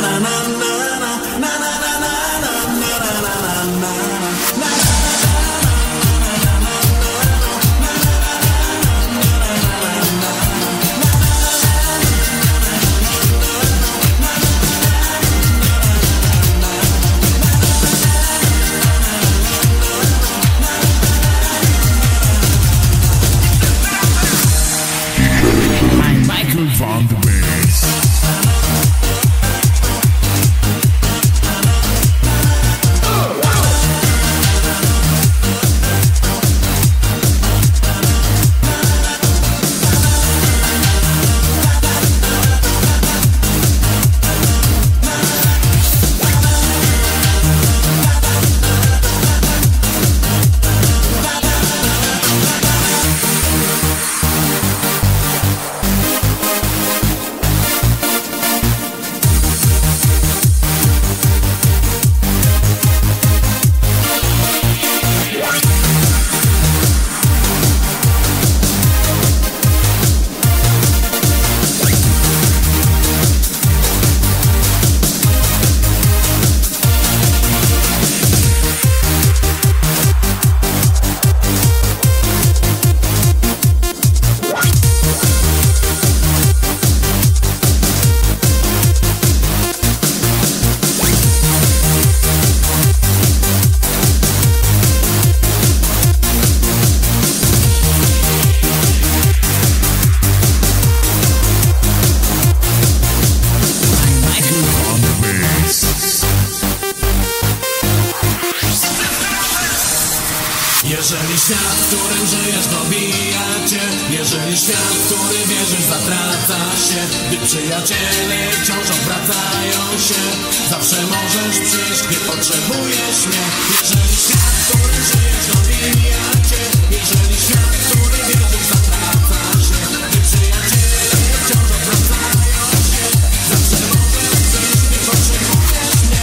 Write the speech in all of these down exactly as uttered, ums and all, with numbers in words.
Jeżeli świat, w którym żyjesz, dobija cię, jeżeli świat, w który wierzysz, zatraca się, gdy przyjaciele wciąż obracają się, zawsze możesz przyjść, gdy potrzebujesz mnie. Jeżeli świat, w którym żyjesz, dobija cię, jeżeli świat, w który wierzysz, zatraca się, gdy przyjaciele wciąż obracają się, zawsze możesz przyjść, gdy potrzebujesz mnie.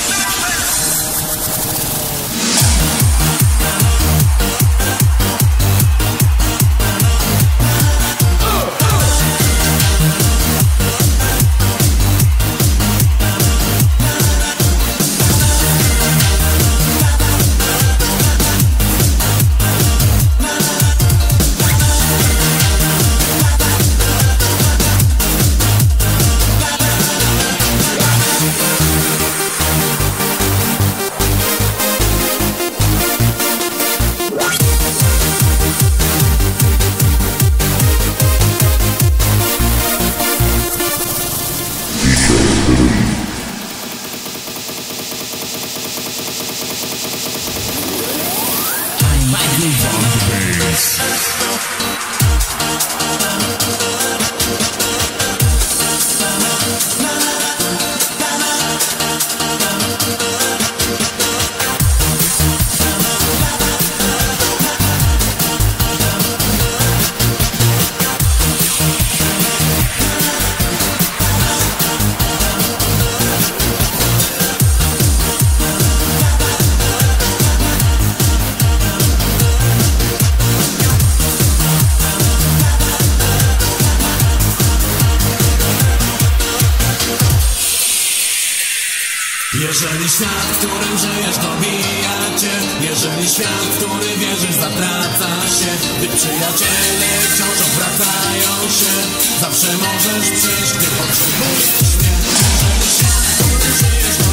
Jeżeli świat, w którym żyjesz, dobija cię, jeżeli świat, w który wierzysz, zatraca się, gdy przyjaciele wciąż obracają się, zawsze możesz przyjść, gdy potrzebujesz mnie. Jeżeli świat, w którym żyjesz,